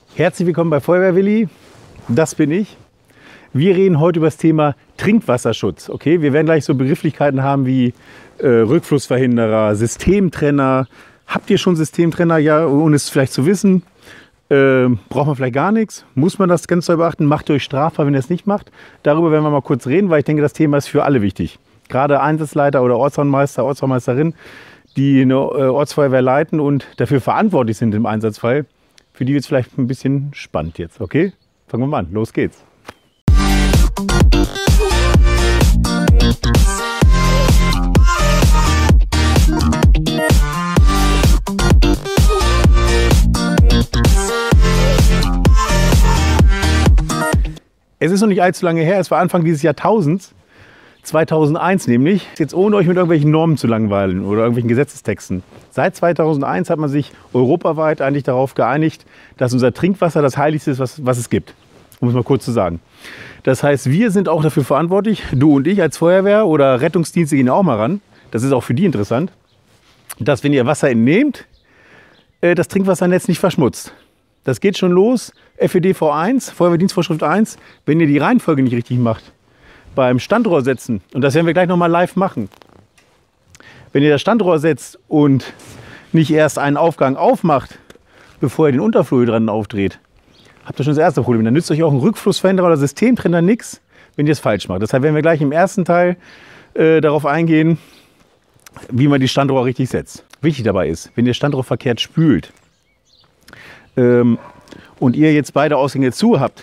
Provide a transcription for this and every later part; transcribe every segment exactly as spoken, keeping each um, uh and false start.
Herzlich willkommen bei Feuerwehr-Willi, das bin ich. Wir reden heute über das Thema Trinkwasserschutz. Okay? Wir werden gleich so Begrifflichkeiten haben wie äh, Rückflussverhinderer, Systemtrenner. Habt ihr schon Systemtrenner? Ja, ohne es vielleicht zu wissen. Äh, braucht man vielleicht gar nichts? Muss man das ganz doll beachten? Macht ihr euch strafbar, wenn ihr es nicht macht? Darüber werden wir mal kurz reden, weil ich denke, das Thema ist für alle wichtig. Gerade Einsatzleiter oder Ortsbaumeister, Ortsbaumeisterin, die eine äh, Ortsfeuerwehr leiten und dafür verantwortlich sind im Einsatzfall. Für die wird es vielleicht ein bisschen spannend jetzt, okay? Fangen wir mal an, los geht's. Es ist noch nicht allzu lange her, es war Anfang dieses Jahrtausends, zweitausendeins nämlich, jetzt ohne euch mit irgendwelchen Normen zu langweilen oder irgendwelchen Gesetzestexten. Seit zweitausendeins hat man sich europaweit eigentlich darauf geeinigt, dass unser Trinkwasser das Heiligste ist, was, was es gibt. Um es mal kurz zu sagen. Das heißt, wir sind auch dafür verantwortlich, du und ich als Feuerwehr oder Rettungsdienste gehen auch mal ran, das ist auch für die interessant, dass wenn ihr Wasser entnehmt, das Trinkwassernetz nicht verschmutzt. Das geht schon los, F E D V eins, Feuerwehrdienstvorschrift eins, wenn ihr die Reihenfolge nicht richtig macht. Beim Standrohr setzen, und das werden wir gleich noch mal live machen. Wenn ihr das Standrohr setzt und nicht erst einen Aufgang aufmacht, bevor ihr den Unterflur dran aufdreht, habt ihr schon das erste Problem. Dann nützt euch auch ein Rückflussverhinderer oder Systemtrenner nichts, wenn ihr es falsch macht. Deshalb werden wir gleich im ersten Teil äh, darauf eingehen, wie man die Standrohr richtig setzt. Wichtig dabei ist, wenn ihr Standrohr verkehrt spült ähm, und ihr jetzt beide Ausgänge zu habt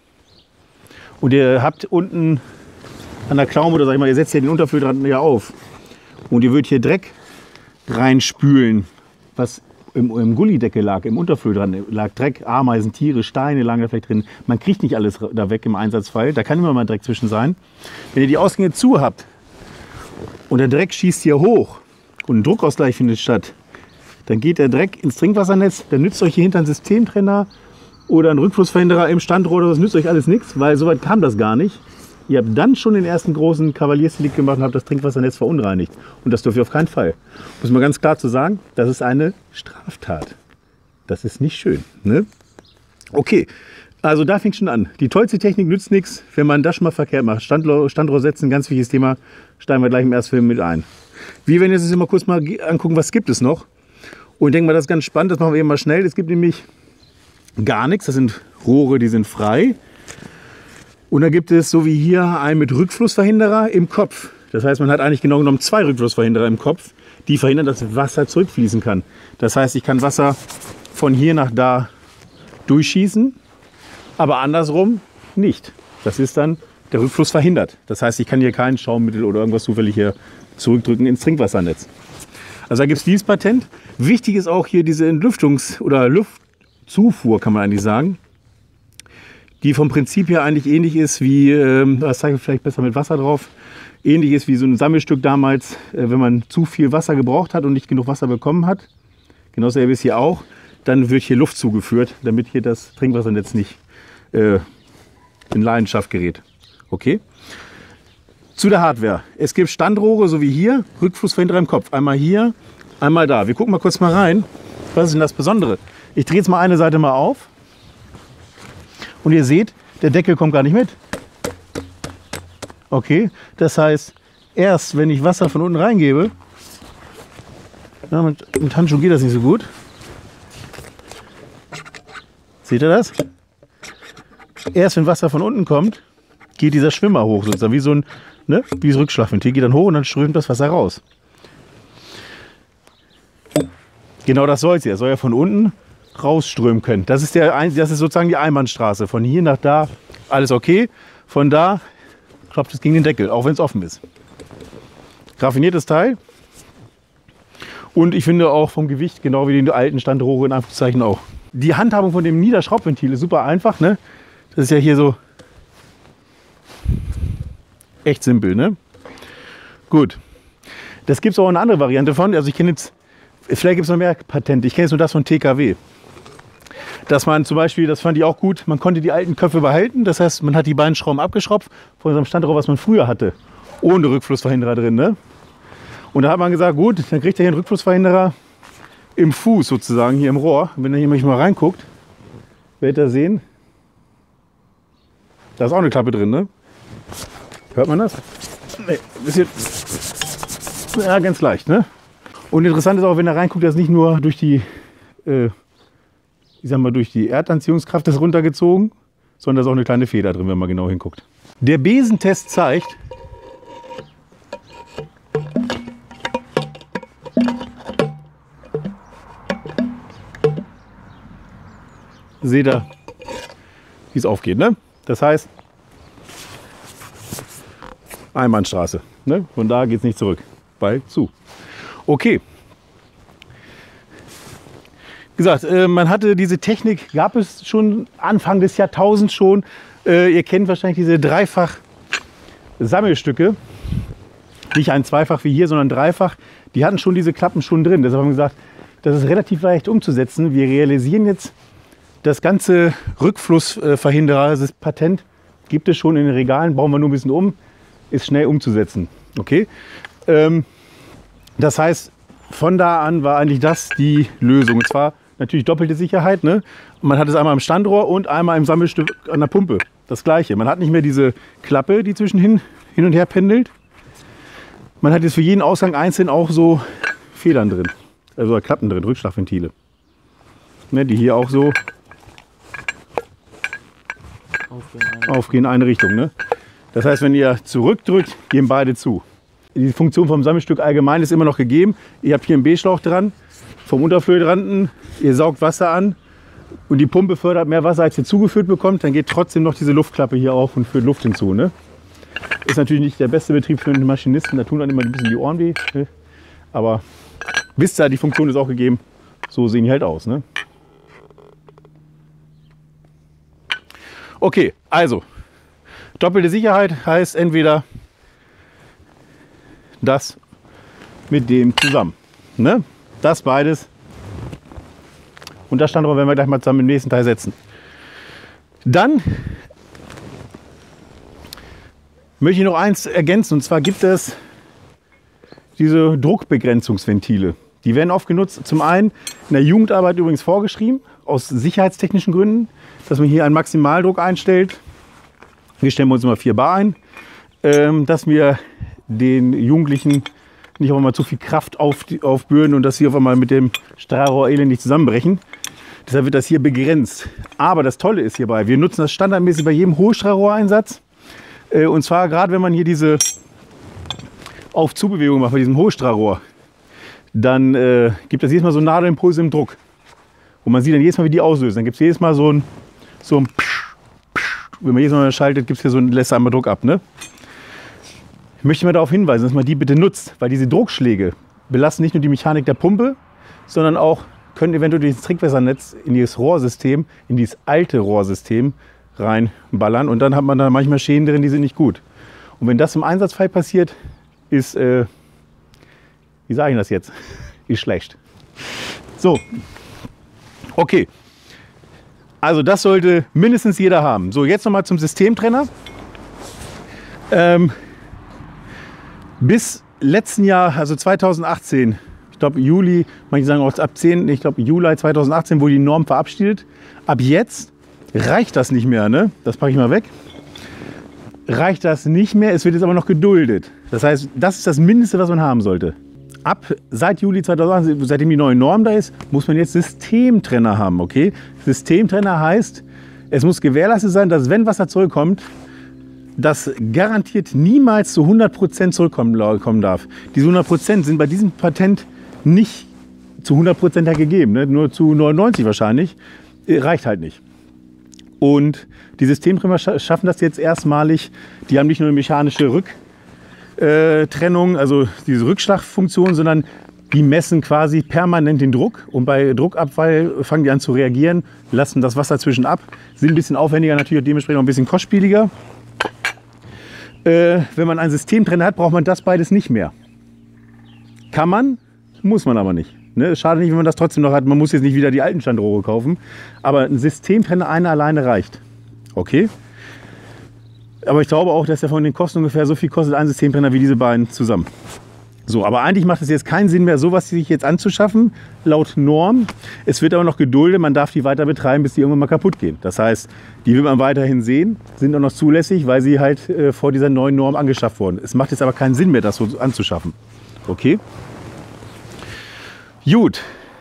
und ihr habt unten an der Klaume oder sag ich mal, ihr setzt ja den Unterflur dran ja auf und ihr würdet hier Dreck reinspülen, was im, im Gullideckel lag, im Unterflur dran lag Dreck, Ameisen, Tiere, Steine lagen da vielleicht drin. Man kriegt nicht alles da weg im Einsatzfall, da kann immer mal Dreck zwischen sein. Wenn ihr die Ausgänge zu habt und der Dreck schießt hier hoch und ein Druckausgleich findet statt, dann geht der Dreck ins Trinkwassernetz, dann nützt euch hier hinter ein Systemtrenner oder ein Rückflussverhinderer im Standrohr, das nützt euch alles nichts, weil soweit kam das gar nicht. Ihr habt dann schon den ersten großen Kavaliersdelikt gemacht und habt das Trinkwassernetz verunreinigt. Und das dürft ihr auf keinen Fall. Muss man ganz klar zu sagen, das ist eine Straftat. Das ist nicht schön. Ne? Okay, also da fängt schon an. Die tollste Technik nützt nichts, wenn man das schon mal verkehrt macht. Standrohr, Standrohr setzen, ganz wichtiges Thema, steigen wir gleich im ersten Film mit ein. Wir werden jetzt mal kurz mal angucken, was gibt es noch. Und ich denke mal, das ist ganz spannend, das machen wir eben mal schnell. Es gibt nämlich gar nichts, das sind Rohre, die sind frei. Und da gibt es, so wie hier, einen mit Rückflussverhinderer im Kopf. Das heißt, man hat eigentlich genau genommen zwei Rückflussverhinderer im Kopf, die verhindern, dass Wasser zurückfließen kann. Das heißt, ich kann Wasser von hier nach da durchschießen, aber andersrum nicht. Das ist dann der Rückfluss verhindert. Das heißt, ich kann hier kein Schaummittel oder irgendwas zufällig hier zurückdrücken ins Trinkwassernetz. Also da gibt es dieses Patent. Wichtig ist auch hier diese Entlüftungs- oder Luftzufuhr, kann man eigentlich sagen, die vom Prinzip her eigentlich ähnlich ist wie, ähm, das zeige ich vielleicht besser mit Wasser drauf, ähnlich ist wie so ein Sammelstück damals, äh, wenn man zu viel Wasser gebraucht hat und nicht genug Wasser bekommen hat. Genauso ist es hier auch. Dann wird hier Luft zugeführt, damit hier das Trinkwassernetz nicht äh, in Leidenschaft gerät. Okay? Zu der Hardware. Es gibt Standrohre, so wie hier, Rückflussverhinderer im Kopf. Einmal hier, einmal da. Wir gucken mal kurz mal rein. Was ist denn das Besondere? Ich drehe jetzt mal eine Seite mal auf. Und ihr seht, der Deckel kommt gar nicht mit. Okay, das heißt, erst wenn ich Wasser von unten reingebe, ja, mit, mit Handschuhen geht das nicht so gut. Seht ihr das? Erst wenn Wasser von unten kommt, geht dieser Schwimmer hoch, sozusagen wie so ein, ne, wie das Rückschlagventil, geht dann hoch und dann strömt das Wasser raus. Genau das soll es ja, soll ja von unten rausströmen können. Das ist, der, das ist sozusagen die Einbahnstraße. Von hier nach da alles okay. Von da klopft es gegen den Deckel, auch wenn es offen ist. Raffiniertes Teil. Und ich finde auch vom Gewicht, genau wie die alten Standrohre in Anführungszeichen auch. Die Handhabung von dem Niederschraubventil ist super einfach. Ne? Das ist ja hier so echt simpel. Ne? Gut. Das gibt es auch eine andere Variante von. Also ich kenne jetzt, vielleicht gibt es noch mehr Patente. Ich kenne jetzt nur das von T K W. Dass man zum Beispiel, das fand ich auch gut, man konnte die alten Köpfe behalten. Das heißt, man hat die beiden Schrauben abgeschraubt von unserem Standrohr, was man früher hatte. Ohne Rückflussverhinderer drin. Ne? Und da hat man gesagt, gut, dann kriegt er hier einen Rückflussverhinderer im Fuß sozusagen, hier im Rohr. Und wenn ihr hier mal reinguckt, werdet ihr sehen. Da ist auch eine Klappe drin, ne? Hört man das? Nee, bisschen. Ja, ganz leicht, ne? Und interessant ist auch, wenn ihr reinguckt, dass nicht nur durch die, äh, ich sag mal, durch die Erdanziehungskraft ist runtergezogen, sondern da ist auch eine kleine Feder drin, wenn man genau hinguckt. Der Besentest zeigt, seht ihr, wie es aufgeht, ne? Das heißt, Einbahnstraße, ne? Von da geht es nicht zurück, weil zu. Okay. Wie gesagt, äh, man hatte diese Technik, gab es schon Anfang des Jahrtausends schon. Äh, ihr kennt wahrscheinlich diese Dreifach-Sammelstücke. Nicht ein Zweifach wie hier, sondern Dreifach. Die hatten schon diese Klappen schon drin. Deshalb haben wir gesagt, das ist relativ leicht umzusetzen. Wir realisieren jetzt, das ganze Rückflussverhinderer, das Patent, gibt es schon in den Regalen. Bauen wir nur ein bisschen um. Ist schnell umzusetzen. Okay? Ähm, das heißt, von da an war eigentlich das die Lösung. Und zwar natürlich doppelte Sicherheit. Ne? Man hat es einmal im Standrohr und einmal im Sammelstück an der Pumpe. Das gleiche. Man hat nicht mehr diese Klappe, die zwischenhin hin und her pendelt. Man hat jetzt für jeden Ausgang einzeln auch so Federn drin. Also Klappen drin, Rückschlagventile. Ne, die hier auch so aufgehen in eine Richtung. Ne? Das heißt, wenn ihr zurückdrückt, gehen beide zu. Die Funktion vom Sammelstück allgemein ist immer noch gegeben. Ihr habt hier einen B-Schlauch dran, vom Unterflöhydranten. Ihr saugt Wasser an und die Pumpe fördert mehr Wasser, als ihr zugeführt bekommt. Dann geht trotzdem noch diese Luftklappe hier auf und führt Luft hinzu. Ne? Ist natürlich nicht der beste Betrieb für einen Maschinisten. Da tun dann immer ein bisschen die Ohren weh. Ne? Aber wisst ihr, die Funktion ist auch gegeben. So sehen die halt aus. Ne? Okay, also doppelte Sicherheit heißt entweder das mit dem zusammen. Ne? Das beides. Und das Standrohr werden wir gleich mal zusammen im nächsten Teil setzen. Dann möchte ich noch eins ergänzen. Und zwar gibt es diese Druckbegrenzungsventile. Die werden oft genutzt. Zum einen in der Jugendarbeit übrigens vorgeschrieben, aus sicherheitstechnischen Gründen, dass man hier einen Maximaldruck einstellt. Hier stellen wir uns immer vier Bar ein, ähm, dass wir den Jugendlichen nicht auf einmal zu viel Kraft auf, aufbürden und dass sie auf einmal mit dem Strahlrohr elendig zusammenbrechen. Deshalb wird das hier begrenzt. Aber das Tolle ist hierbei, wir nutzen das standardmäßig bei jedem Hohlstrahlrohreinsatz. Äh, und zwar gerade, wenn man hier diese Auf-Zu-Bewegung macht bei diesem Hohlstrahlrohr, dann äh, gibt es jedes Mal so Nadelimpulse im Druck. Und man sieht dann jedes Mal, wie die auslösen. Dann gibt es jedes Mal so ein, so ein Psch, Psch. Wenn man jedes Mal schaltet, gibt es hier so ein, lässt einmal Druck ab. Ne? Ich möchte mal darauf hinweisen, dass man die bitte nutzt, weil diese Druckschläge belasten nicht nur die Mechanik der Pumpe, sondern auch können eventuell durch das Trickwassernetz in dieses Rohrsystem, in dieses alte Rohrsystem reinballern. Und dann hat man da manchmal Schäden drin, die sind nicht gut. Und wenn das im Einsatzfall passiert, ist, äh, wie sage ich das jetzt, ist schlecht. So. Okay, also das sollte mindestens jeder haben. So, jetzt nochmal zum Systemtrenner. Ähm, bis letzten Jahr, also zweitausendachtzehn, ich glaube Juli, manche sagen auch ab zehn, ich glaube Juli zweitausendachtzehn wurde die Norm verabschiedet. Ab jetzt reicht das nicht mehr, ne? Das packe ich mal weg. Reicht das nicht mehr, es wird jetzt aber noch geduldet. Das heißt, das ist das Mindeste, was man haben sollte. Ab seit Juli zweitausendachtzehn, seitdem die neue Norm da ist, muss man jetzt Systemtrenner haben, okay? Systemtrenner heißt, es muss gewährleistet sein, dass wenn Wasser zurückkommt, das garantiert niemals zu hundert Prozent zurückkommen darf. Diese hundert Prozent sind bei diesem Patent nicht zu hundert Prozent gegeben, ne? Nur zu neunundneunzig wahrscheinlich, reicht halt nicht. Und die Systemtrenner schaffen das jetzt erstmalig, die haben nicht nur eine mechanische Rück Äh, Trennung, also diese Rückschlagfunktion, sondern die messen quasi permanent den Druck und bei Druckabfall fangen die an zu reagieren, lassen das Wasser zwischen ab, sind ein bisschen aufwendiger, natürlich auch dementsprechend auch ein bisschen kostspieliger. Äh, wenn man einen Systemtrenner hat, braucht man das beides nicht mehr. Kann man, muss man aber nicht. Ne? Schade nicht, wenn man das trotzdem noch hat, man muss jetzt nicht wieder die alten Standrohre kaufen, aber ein Systemtrenner, einer alleine reicht. Okay? Aber ich glaube auch, dass er von den Kosten ungefähr so viel kostet, ein Systemtrenner wie diese beiden zusammen. So, aber eigentlich macht es jetzt keinen Sinn mehr, sowas sich jetzt anzuschaffen, laut Norm. Es wird aber noch geduldet, man darf die weiter betreiben, bis die irgendwann mal kaputt gehen. Das heißt, die will man weiterhin sehen, sind auch noch zulässig, weil sie halt äh, vor dieser neuen Norm angeschafft wurden. Es macht jetzt aber keinen Sinn mehr, das so anzuschaffen. Okay? Gut.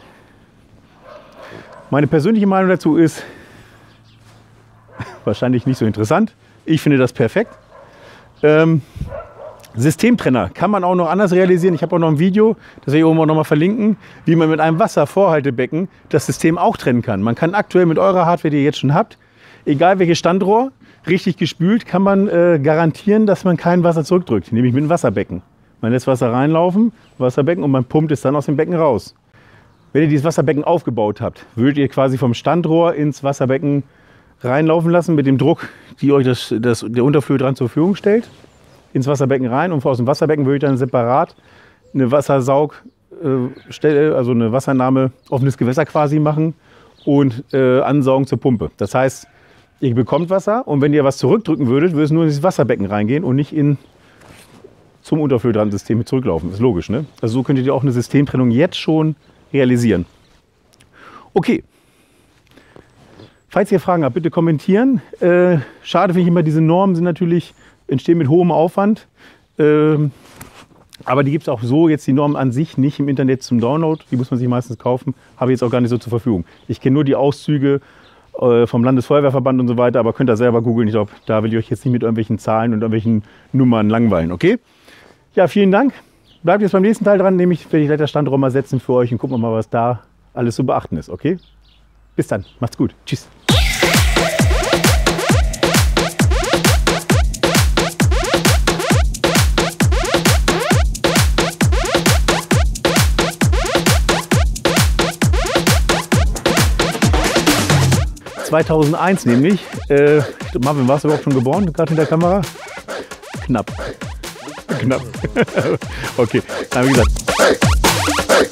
Meine persönliche Meinung dazu ist wahrscheinlich nicht so interessant. Ich finde das perfekt. Ähm, Systemtrenner kann man auch noch anders realisieren. Ich habe auch noch ein Video, das werde ich oben auch noch mal verlinken, wie man mit einem Wasservorhaltebecken das System auch trennen kann. Man kann aktuell mit eurer Hardware, die ihr jetzt schon habt, egal welches Standrohr, richtig gespült, kann man äh, garantieren, dass man kein Wasser zurückdrückt, nämlich mit einem Wasserbecken. Man lässt Wasser reinlaufen, Wasserbecken, und man pumpt es dann aus dem Becken raus. Wenn ihr dieses Wasserbecken aufgebaut habt, würdet ihr quasi vom Standrohr ins Wasserbecken reinlaufen lassen mit dem Druck, die euch das, das, der Unterflöhe dran zur Verfügung stellt, ins Wasserbecken rein, und aus dem Wasserbecken würde ich dann separat eine Wassersaugstelle, also eine Wassernahme, offenes Gewässer quasi machen und äh, ansaugen zur Pumpe. Das heißt, ihr bekommt Wasser, und wenn ihr was zurückdrücken würdet, würde es nur in das Wasserbecken reingehen und nicht in, zum Unterflöhe dran System zurücklaufen. Ist logisch, ne? Also so könntet ihr auch eine Systemtrennung jetzt schon realisieren. Okay. Falls ihr Fragen habt, bitte kommentieren. Äh, schade finde ich immer, diese Normen sind natürlich, entstehen mit hohem Aufwand. Ähm, aber die gibt es auch so, jetzt die Normen an sich nicht im Internet zum Download. Die muss man sich meistens kaufen. Habe ich jetzt auch gar nicht so zur Verfügung. Ich kenne nur die Auszüge äh, vom Landesfeuerwehrverband und so weiter, aber könnt ihr selber googeln. Ich glaube, da will ich euch jetzt nicht mit irgendwelchen Zahlen und irgendwelchen Nummern langweilen. Okay? Ja, vielen Dank. Bleibt jetzt beim nächsten Teil dran, nämlich werde ich gleich das Standrohr mal setzen für euch und gucken wir mal, was da alles zu beachten ist. Okay? Bis dann. Macht's gut. Tschüss. zweitausendeins nämlich. Äh, Marvin, warst du überhaupt schon geboren, gerade in der Kamera? Knapp. Knapp. Okay, dann wie gesagt.